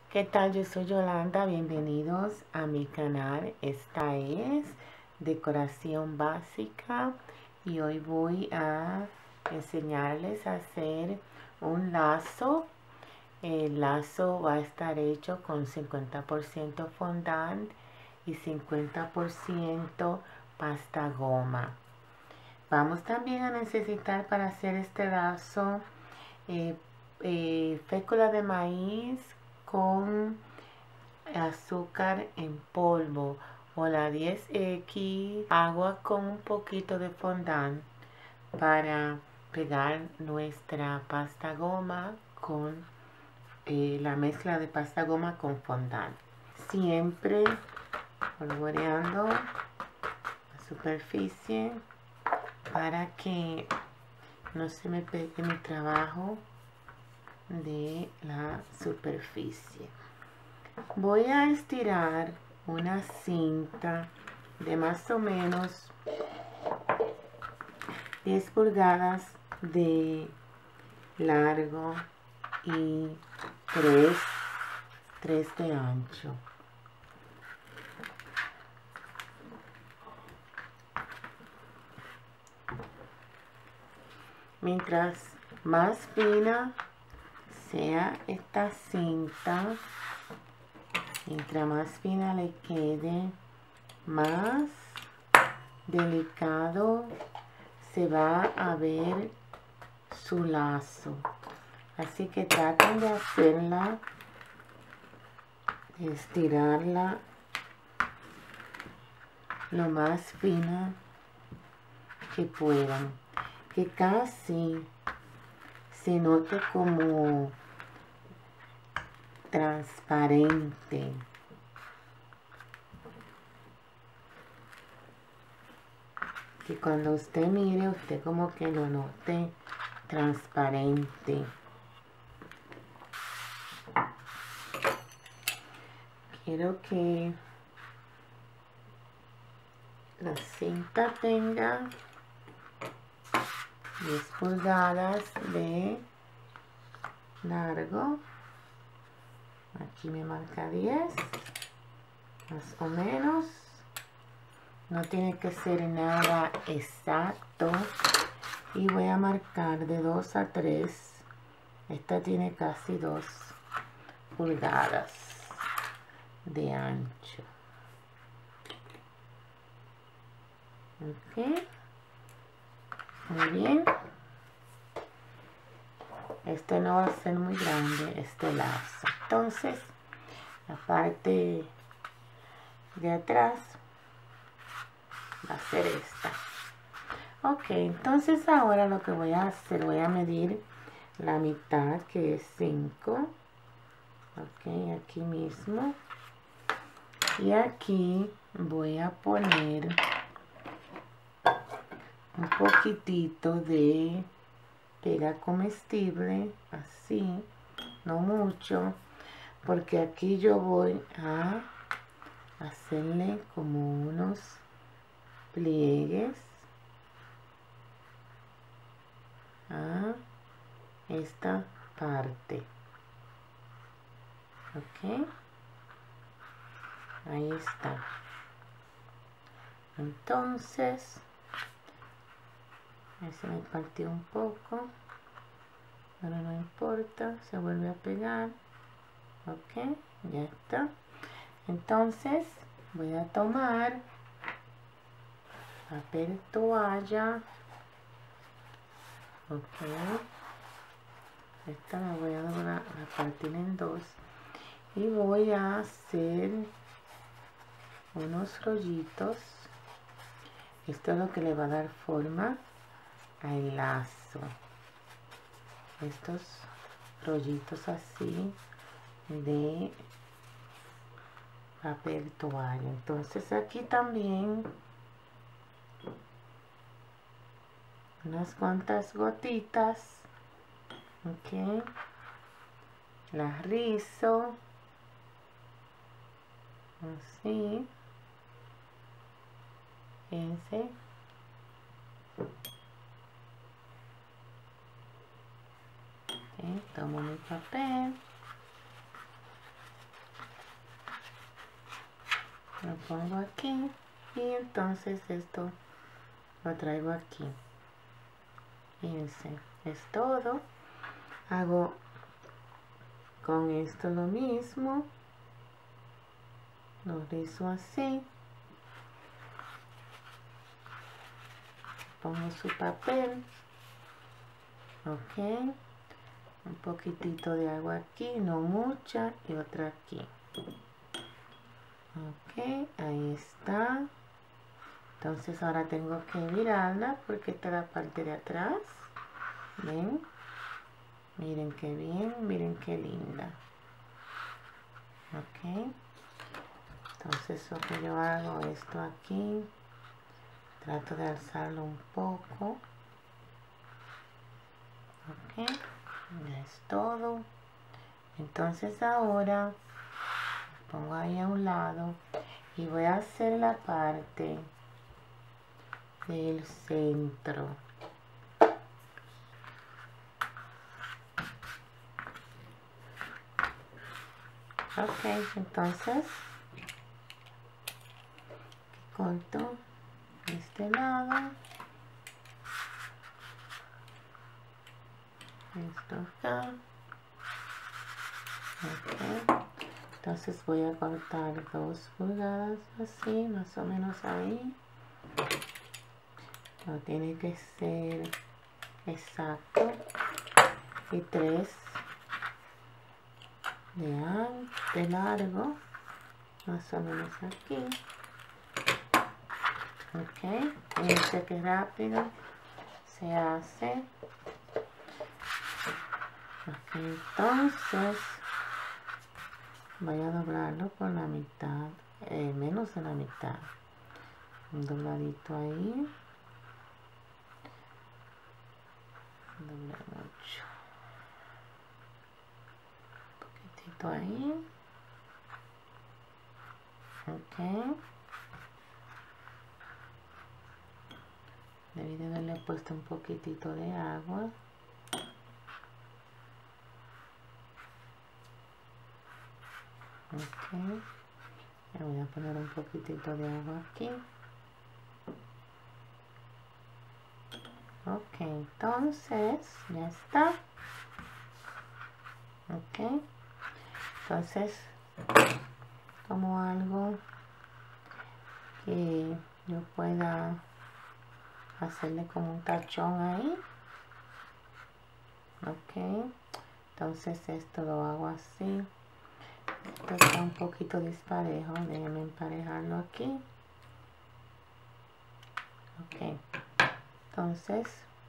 ¿Qué tal? Yo soy Yolanda, bienvenidos a mi canal. Esta es decoración básica y hoy voy a enseñarles a hacer un lazo. El lazo va a estar hecho con 50% fondant y 50% pasta goma. Vamos también a necesitar para hacer este lazo fécula de maíz con azúcar en polvo o la 10X, agua con un poquito de fondant para pegar nuestra pasta goma con la mezcla de pasta goma con fondant. Siempre polvoreando la superficie para que no se me pegue mi trabajo de la superficie. Voy a estirar una cinta de más o menos 10 pulgadas de largo y 3 de ancho. Mientras más fina sea esta cinta, mientras más fina le quede, más delicado se va a ver su lazo. Así que traten de hacerla, de estirarla lo más fina que puedan, que casi se note como transparente. Que cuando usted mire, usted como que lo note transparente. Quiero que la cinta tenga 10 pulgadas de largo. Aquí me marca 10, más o menos. No tiene que ser nada exacto. Y voy a marcar de 2 a 3. Esta tiene casi 2 pulgadas de ancho. Ok. Muy bien. Este no va a ser muy grande, este lazo. Entonces, la parte de atrás va a ser esta. Ok, entonces ahora lo que voy a hacer, voy a medir la mitad, que es 5. Ok, aquí mismo. Y aquí voy a poner un poquitito de pega comestible, así, no mucho, porque aquí yo voy a hacerle como unos pliegues a esta parte. Ok, ahí está. Entonces, ahí se me partió un poco, pero no importa, se vuelve a pegar. Ok, ya está. Entonces voy a tomar papel toalla. Ok, esta la voy a doblar, a partir en 2 y voy a hacer unos rollitos. Esto es lo que le va a dar forma al lazo. Estos rollitos así de papel toalla. Entonces aquí también unas cuantas gotitas. Ok, las rizo así. Fíjense. Okay, tomo mi papel lo pongo aquí y entonces esto lo traigo aquí. Fíjense, es todo. Hago con esto lo mismo, lo rizo así, pongo su papel, ok, un poquitito de agua aquí, no mucha, y otra aquí, ok, ahí está. Entonces ahora tengo que virarla porque esta es la parte de atrás. ¿Ven? Miren qué bien, miren qué linda. Ok. Entonces lo que yo hago, esto aquí, trato de alzarlo un poco. Ok. Ya es todo. Entonces ahora pongo ahí a un lado y voy a hacer la parte del centro. Ok, entonces corto este lado, esto acá. Ok, entonces voy a cortar 2 pulgadas así, más o menos ahí. No tiene que ser exacto. Y 3 de largo, más o menos aquí. Ok, fíjense que rápido se hace. Ok, entonces voy a doblarlo por la mitad, menos de la mitad. Un dobladito ahí. Doblar mucho. Un poquitito ahí. Ok. Debí de haberle puesto un poquitito de agua. Ok. Le voy a poner un poquitito de agua aquí. Ok, entonces ya está. Ok. Entonces, como algo que yo pueda hacerle como un tachón ahí. Ok. Entonces esto lo hago así. Esto está un poquito disparejo. Déjenme emparejarlo aquí. Ok. Entonces,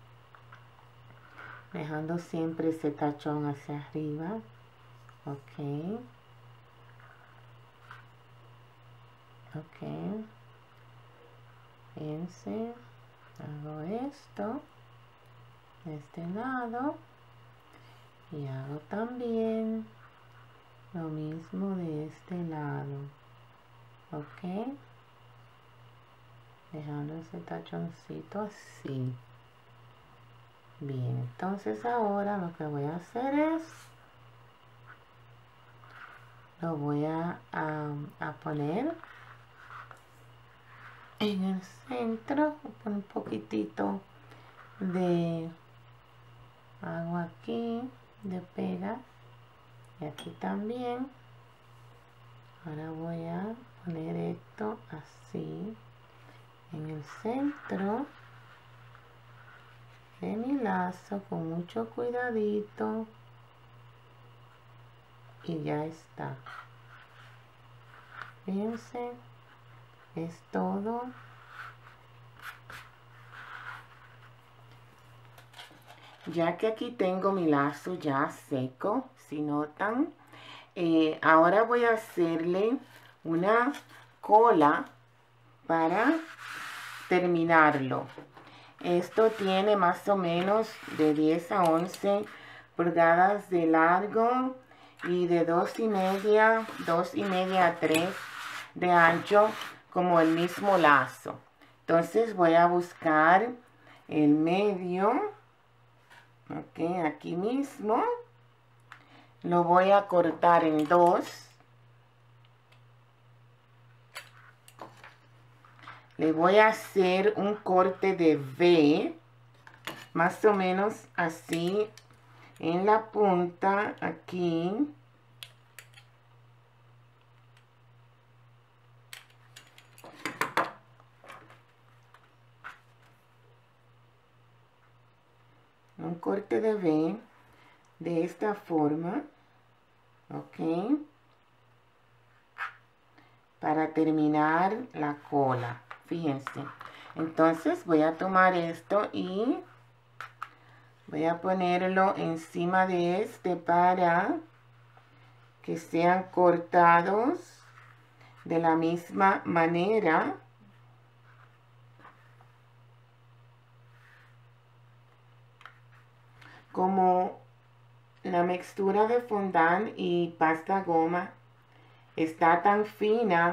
dejando siempre ese tachón hacia arriba. Ok. Ok. Fíjense. Hago esto de este lado. Y hago también lo mismo de este lado. Ok. Dejando ese tachoncito así. Bien, entonces ahora lo que voy a hacer es, lo voy a poner en el centro. Voy a poner un poquitito de agua aquí, de pega, y aquí también. Ahora voy a poner esto así en el centro de mi lazo con mucho cuidadito, y ya está. Fíjense, es todo. Ya que aquí tengo mi lazo ya seco, si notan, ahora voy a hacerle una cola para terminarlo. Esto tiene más o menos de 10 a 11 pulgadas de largo y de 2,5 a 3 de ancho, como el mismo lazo. Entonces voy a buscar el medio. Ok, aquí mismo lo voy a cortar en 2. le voy a hacer un corte de V, más o menos así, en la punta, aquí. Un corte de V de esta forma, ok, para terminar la cola. Fíjense, entonces voy a tomar esto y voy a ponerlo encima de este para que sean cortados de la misma manera. Como la mixtura de fondant y pasta goma está tan fina,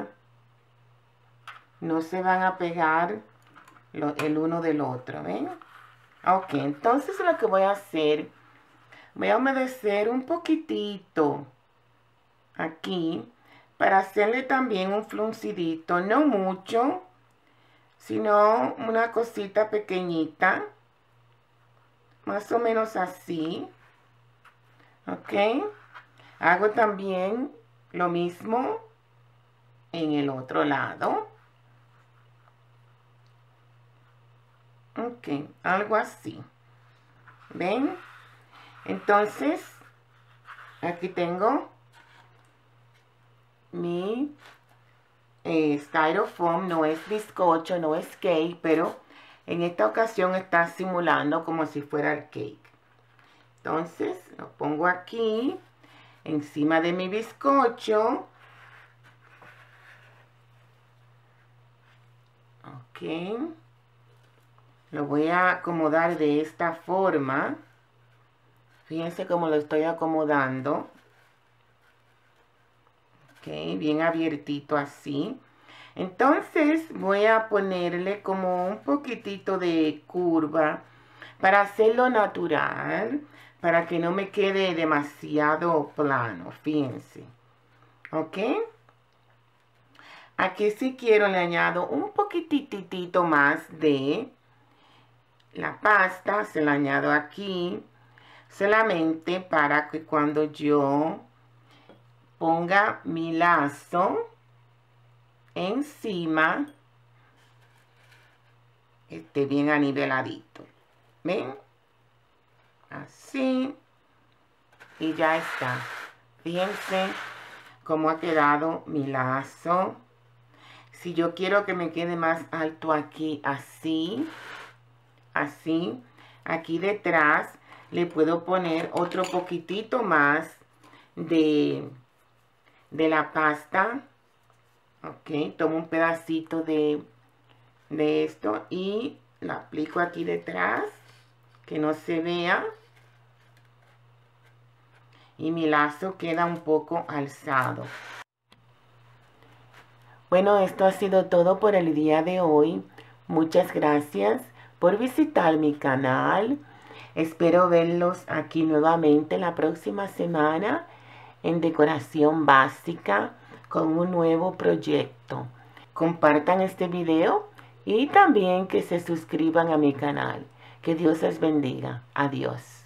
no se van a pegar el uno del otro, ¿ven? Ok, entonces lo que voy a hacer, voy a humedecer un poquitito aquí para hacerle también un fluncidito, no mucho, sino una cosita pequeñita, más o menos así, ok. Hago también lo mismo en el otro lado, ok, algo así, ¿ven? Entonces, aquí tengo mi styrofoam, no es bizcocho, no es cake, pero en esta ocasión está simulando como si fuera el cake. Entonces, lo pongo aquí, encima de mi bizcocho. Ok. Lo voy a acomodar de esta forma. Fíjense cómo lo estoy acomodando. Ok, bien abiertito así. Entonces voy a ponerle como un poquitito de curva para hacerlo natural, para que no me quede demasiado plano, fíjense. ¿Ok? Aquí si quiero le añado un poquitito más de la pasta, se la añado aquí, solamente para que cuando yo ponga mi lazo encima, esté bien aniveladito. ¿Ven? Así. Y ya está. Fíjense cómo ha quedado mi lazo. Si yo quiero que me quede más alto aquí, así, así, aquí detrás le puedo poner otro poquitito más de la pasta. Ok, tomo un pedacito de esto y lo aplico aquí detrás, que no se vea. Y mi lazo queda un poco alzado. Bueno, esto ha sido todo por el día de hoy. Muchas gracias por visitar mi canal. Espero verlos aquí nuevamente la próxima semana en decoración básica con un nuevo proyecto. Compartan este video y también que se suscriban a mi canal. Que Dios les bendiga. Adiós.